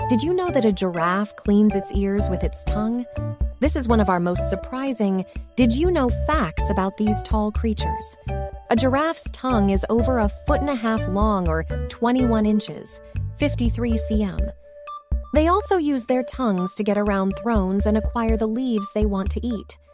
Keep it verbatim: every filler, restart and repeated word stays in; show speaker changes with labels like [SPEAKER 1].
[SPEAKER 1] Did you know that a giraffe cleans its ears with its tongue? This is one of our most surprising did you know facts about these tall creatures. A giraffe's tongue is over a foot and a half long, or twenty-one inches, fifty-three centimeters. They also use their tongues to get around thrones and acquire the leaves they want to eat.